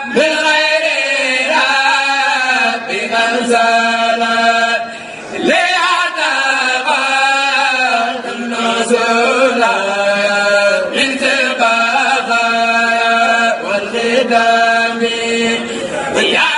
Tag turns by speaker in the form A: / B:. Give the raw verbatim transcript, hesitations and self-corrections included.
A: بالغير ربي أنزل ليعتقى النزول من تبقى والخدام